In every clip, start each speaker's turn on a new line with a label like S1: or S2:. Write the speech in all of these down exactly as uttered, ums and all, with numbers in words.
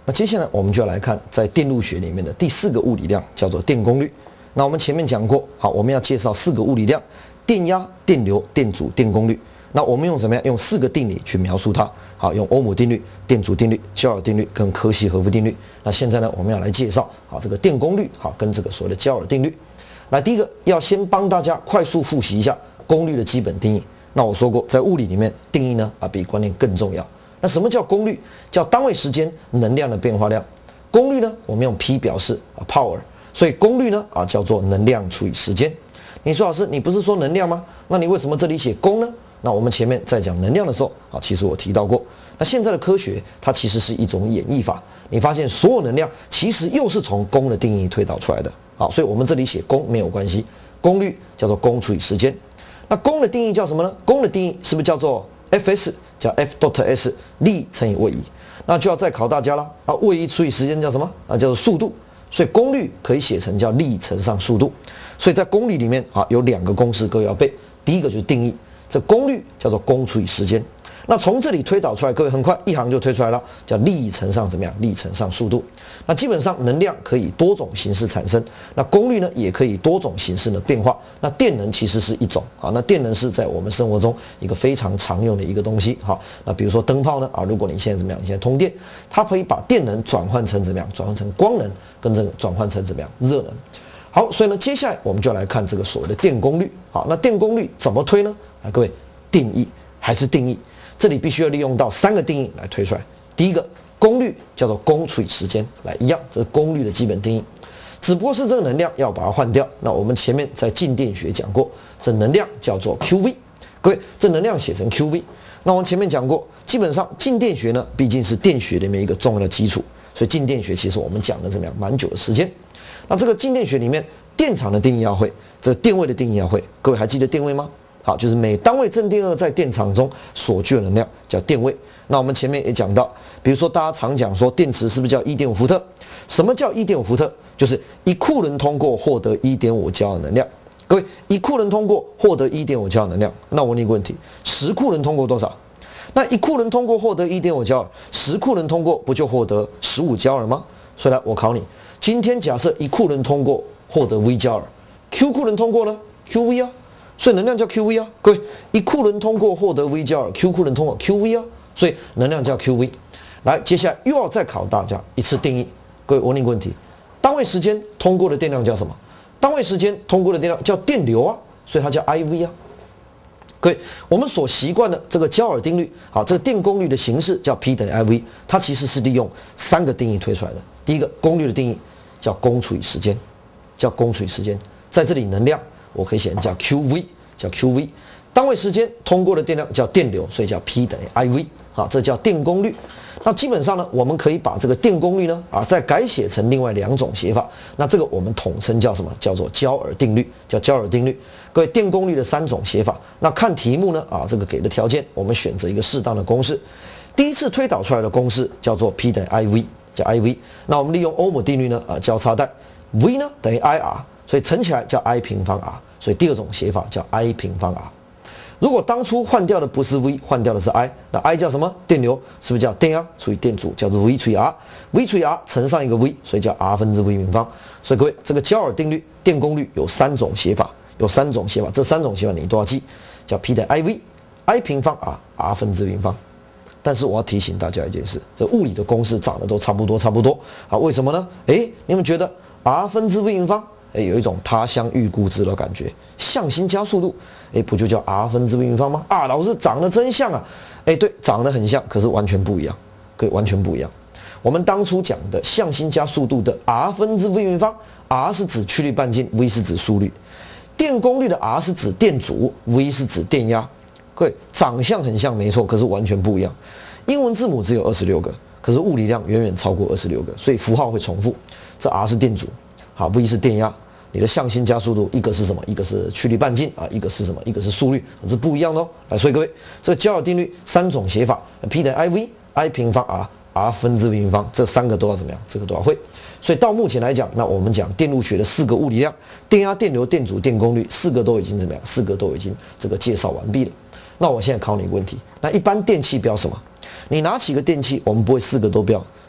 S1: 那接下来我们就要来看在电路学里面的第四个物理量，叫做电功率。那我们前面讲过，好，我们要介绍四个物理量：电压、电流、电阻、电功率。那我们用什么样？用四个定理去描述它。好，用欧姆定律、电阻定律、焦耳定律跟柯西和夫定律。那现在呢，我们要来介绍好这个电功率，好跟这个所谓的焦耳定律。来，第一个要先帮大家快速复习一下功率的基本定义。那我说过，在物理里面定义呢啊比观念更重要。那什么叫功率？叫单位时间能量的变化量。功率呢，我们用 P 表示啊 power， 所以功率呢啊叫做能量除以时间。你说老师，你不是说能量吗？那你为什么这里写功呢？那我们前面在讲能量的时候啊，其实我提到过，那现在的科学它其实是一种演绎法。你发现所有能量其实又是从功的定义推导出来的。好，所以我们这里写功没有关系，功率叫做功除以时间。那功的定义叫什么呢？功的定义是不是叫做 Fs？ 叫 F dot S 力乘以位移？那就要再考大家了啊，位移除以时间叫什么啊？叫做速度。所以功率可以写成叫力乘上速度。所以在公理里面啊，有两个公式各位要背。第一个就是定义，这功率叫做功除以时间。那从这里推导出来，各位很快一行就推出来了，叫力乘上怎么样？力乘上速度。那基本上能量可以多种形式产生，那功率呢也可以多种形式的变化。那电能其实是一种啊，那电能是在我们生活中一个非常常用的一个东西。好，那比如说灯泡呢啊，如果你现在怎么样？你现在通电，它可以把电能转换成怎么样？转换成光能，跟这个转换成怎么样？热能。好，所以呢，接下来我们就来看这个所谓的电功率。好，那电功率怎么推呢？啊，各位，定义还是定义？这里必须要利用到三个定义来推出来。第一个，功率叫做功除以时间，来一样，这是功率的基本定义。只不过是这个能量要把它换掉。那我们前面在静电学讲过，这能量叫做 Q V。各位，这能量写成 Q V。那我们前面讲过，基本上静电学呢，毕竟是电学里面一个重要的基础，所以静电学其实我们讲了怎么样，蛮久的时间。那这个静电学里面，电场的定义要会，这个电位的定义要会。各位还记得电位吗？好，就是每单位正电荷在电场中所具的能量叫电位。那我们前面也讲到，比如说大家常讲说电池是不是叫 一点五 伏特？什么叫 一点五 伏特？就是一库仑通过获得 一点五 焦耳能量。各位，一库仑通过获得 一点五 焦耳能量，那我问你一个问题，十库仑通过多少？那一库仑通过获得 一点五 焦耳，十库仑通过不就获得十五焦耳吗？所以来我考你，今天假设一库仑通过获得 V 焦耳 ，Q 库仑通过呢 ？Q V 啊。所以能量叫 Q V 啊，各位，一库仑通过获得 V 焦耳 ，Q 库仑通过 Q V 啊，所以能量叫 Q V。来，接下来又要再考大家一次定义，各位，我问你一个问题：单位时间通过的电量叫什么？单位时间通过的电量叫电流啊，所以它叫 I V 啊。各位，我们所习惯的这个焦耳定律，好，这个电功率的形式叫 P 等于 I V， 它其实是利用三个定义推出来的。第一个，功率的定义叫功除以时间，叫功除以时间，在这里能量。我可以写成叫 Q V， 叫 Q V， 单位时间通过的电量叫电流，所以叫 P 等于 I V， 好，这叫电功率。那基本上呢，我们可以把这个电功率呢啊再改写成另外两种写法，那这个我们统称叫什么？叫做焦耳定律，叫焦耳定律。各位，电功率的三种写法，那看题目呢啊，这个给的条件，我们选择一个适当的公式。第一次推导出来的公式叫做 P 等于 I V， 叫 I V。那我们利用欧姆定律呢啊交叉带 ，V 呢等于 I R。所以乘起来叫 I 平方 R， 所以第二种写法叫 I 平方 R。如果当初换掉的不是 V， 换掉的是 I， 那 I 叫什么？电流，是不是叫电压除以电阻，叫做 V 除以 R？V 除以 R 乘上一个 V， 所以叫 R 分之 V 平方。所以各位，这个焦耳定律电功率有三种写法，有三种写法，这三种写法你都要记，叫 P 等于 I V，I 平方 R，R 分之 V 平方。但是我要提醒大家一件事，这物理的公式长得都差不多，差不多啊？为什么呢？哎，你们觉得 R 分之 V 平方？哎，有一种他乡遇故知的感觉。向心加速度，哎，不就叫 R 分之 V 平方吗？啊，老师长得真像啊！哎，对，长得很像，可是完全不一样，可以完全不一样。我们当初讲的向心加速度的 R 分之 V 平方 ，R 是指曲率半径 ，V 是指速率。电功率的 R 是指电阻 ，V 是指电压。各位，长相很像没错，可是完全不一样。英文字母只有二十六个，可是物理量远远超过二十六个，所以符号会重复。这 R 是电阻，好 ，V 是电压。你的向心加速度，一个是什么？一个是曲率半径啊，一个是什么？一个是速率，是不一样的哦。来，所以各位，这个焦耳定律三种写法 ，P 等于 I V，I 平方 R，R 分之 V 平方，这三个都要怎么样？这个都要会。所以到目前来讲，那我们讲电路学的四个物理量：电压、电流、电阻、电功率，四个都已经怎么样？四个都已经这个介绍完毕了。那我现在考你一个问题：那一般电器标什么？你拿起一个电器，我们不会四个都标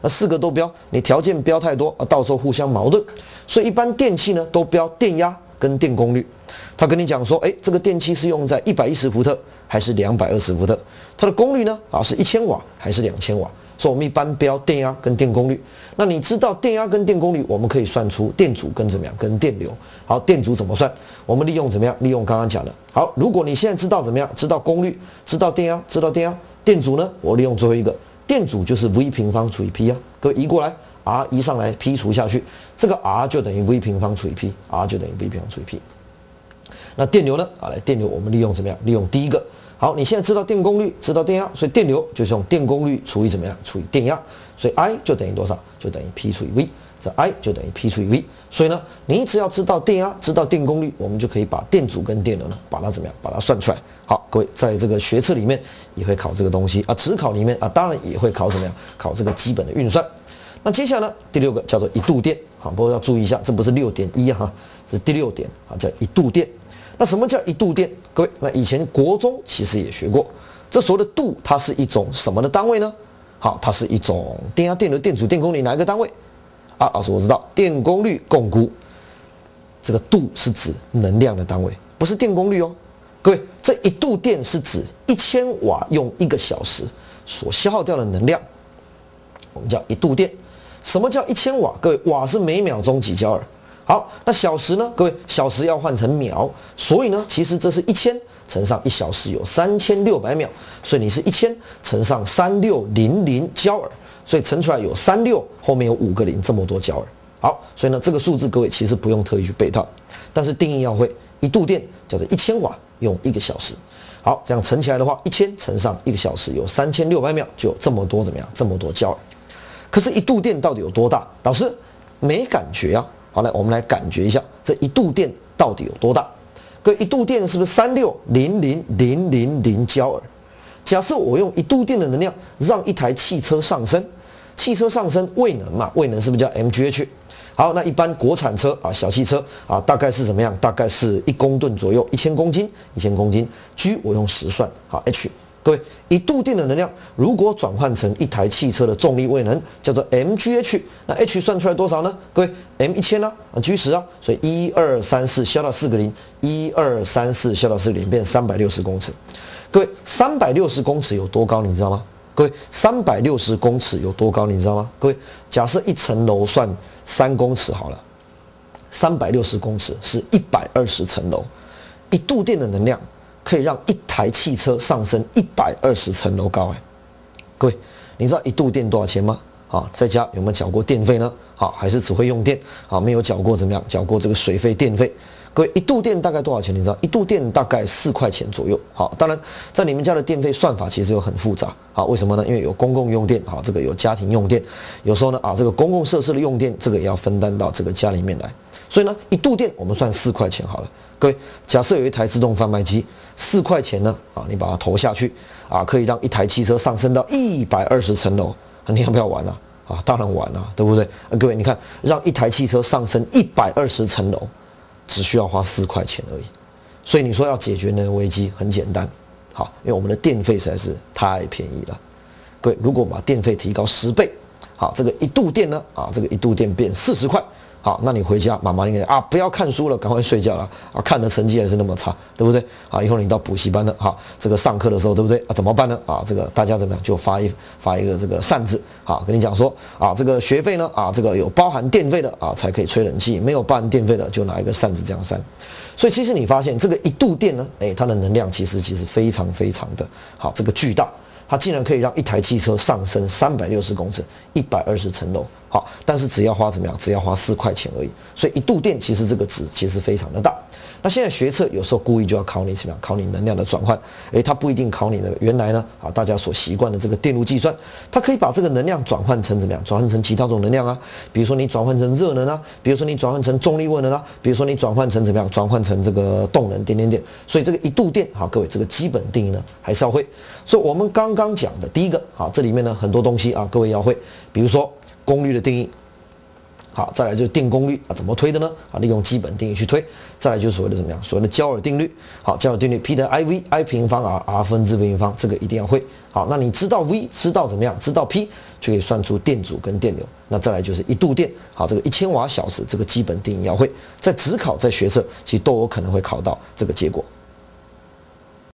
S1: 那四个都标，你条件标太多啊，到时候互相矛盾。所以一般电器呢都标电压跟电功率。他跟你讲说，哎，这个电器是用在一百一十伏特还是两百二十伏特？它的功率呢啊是一千瓦还是两千瓦？所以我们一般标电压跟电功率。那你知道电压跟电功率，我们可以算出电阻跟怎么样跟电流。好，电阻怎么算？我们利用怎么样？利用刚刚讲的。好，如果你现在知道怎么样，知道功率，知道电压，知道电压，电阻呢？我利用最后一个，电阻就是 V 平方除以 P 啊。各位移过来 ，R 移上来 ，P 除下去，这个 R 就等于 V 平方除以 P，R 就等于 V 平方除以 P。那电流呢？啊，来电流我们利用怎么样？利用第一个。好，你现在知道电功率，知道电压，所以电流就是用电功率除以怎么样？除以电压，所以 I 就等于多少？就等于 P 除以 V， 这 I 就等于 P 除以 V。所以呢，你只要知道电压，知道电功率，我们就可以把电阻跟电流呢，把它怎么样？把它算出来。好，各位在这个学测里面也会考这个东西啊，指考里面啊，当然也会考怎么样？考这个基本的运算。那接下来呢，第六个叫做一度电，好，不过要注意一下，这不是六点一哈，这是第六点啊，叫一度电。那什么叫一度电？各位，那以前国中其实也学过，这所谓的度，它是一种什么的单位呢？好，它是一种电压、电流、电阻、电功率哪一个单位？啊，老师我知道，电功率共估。这个度是指能量的单位，不是电功率哦。各位，这一度电是指一千瓦用一个小时所消耗掉的能量，我们叫一度电。什么叫一千瓦？各位，瓦是每秒钟几焦耳。好，那小时呢？各位，小时要换成秒，所以呢，其实这是一千乘上一小时有三千六百秒，所以你是一千乘上三六零零焦耳，所以乘出来有三六，后面有五个零，这么多焦耳。好，所以呢，这个数字各位其实不用特意去背它，但是定义要会，一度电叫做一千瓦用一个小时。好，这样乘起来的话，一千乘上一个小时有三千六百秒，就有这么多怎么样？这么多焦耳。可是，一度电到底有多大？老师没感觉啊。好，来我们来感觉一下这一度电到底有多大？各位，一度电是不是三六零零零零零焦耳？假设我用一度电的能量让一台汽车上升，汽车上升位能嘛，位能是不是叫 M G H？ 好，那一般国产车啊，小汽车啊，大概是怎么样？大概是一公吨左右，一千公斤，一千公斤。G 我用十算，好 H。各位，一度电的能量如果转换成一台汽车的重力位能，叫做 M G H， 那 H 算出来多少呢？各位 ，M 一千啊，啊 G 十啊，所以一二三四消到四个零，一二三四消到四个零，变三百六十公尺。各位，三百六十公尺有多高？你知道吗？各位，三百六十公尺有多高？你知道吗？各位，假设一层楼算三公尺好了，三百六十公尺是一百二十层楼，一度电的能量可以让一台汽车上升一百二十层楼高哎，各位，你知道一度电多少钱吗？啊，在家有没有缴过电费呢？好，还是只会用电？好，没有缴过怎么样？缴过这个水费、电费？各位，一度电大概多少钱？你知道？一度电大概四块钱左右。好，当然在你们家的电费算法其实有很复杂。好，为什么呢？因为有公共用电，好，这个有家庭用电，有时候呢啊，这个公共设施的用电，这个也要分担到这个家里面来。所以呢，一度电我们算四块钱好了。各位，假设有一台自动贩卖机，四块钱呢啊，你把它投下去啊，可以让一台汽车上升到一百二十层楼。你要不要玩啊？啊，当然玩啊，对不对？啊，各位，你看，让一台汽车上升一百二十层楼，只需要花四块钱而已。所以你说要解决能源危机很简单，好，因为我们的电费实在是太便宜了。各位，如果把电费提高十倍，好，这个一度电呢，啊，这个一度电变四十块。好，那你回家，妈妈应该啊，不要看书了，赶快睡觉了啊！看的成绩还是那么差，对不对？啊，以后你到补习班了，好，这个上课的时候，对不对？啊，怎么办呢？啊，这个大家怎么样？就发一发一个这个扇子，好，跟你讲说啊，这个学费呢，啊，这个有包含电费的啊，才可以吹冷气，没有包含电费的，就拿一个扇子这样扇。所以其实你发现这个一度电呢，哎，它的能量其实其实非常非常的好，这个巨大。它竟然可以让一台汽车上升三百六十公尺，一百二十层楼，好，但是只要花怎么样？只要花四块钱而已。所以一度电其实这个值其实非常的大。那现在学测有时候故意就要考你怎么样？考你能量的转换，诶，它不一定考你的原来呢啊，大家所习惯的这个电路计算，它可以把这个能量转换成怎么样？转换成其他种能量啊，比如说你转换成热能啊，比如说你转换成重力位能啊，比如说你转换成怎么样？转换成这个动能点点点。所以这个一度电，好，各位这个基本定义呢还是要会。所以我们刚刚讲的第一个，好，这里面呢很多东西啊，各位要会，比如说功率的定义。好，再来就是电功率啊，怎么推的呢？啊，利用基本定义去推。再来就是所谓的怎么样？所谓的焦耳定律。好，焦耳定律 P 等于 I V，I 平方 R，R 分之 V 平方，这个一定要会。好，那你知道 V， 知道怎么样？知道 P， 就可以算出电阻跟电流。那再来就是一度电，好，这个一千瓦小时这个基本定义要会，在指考在学测其实都有可能会考到这个结果。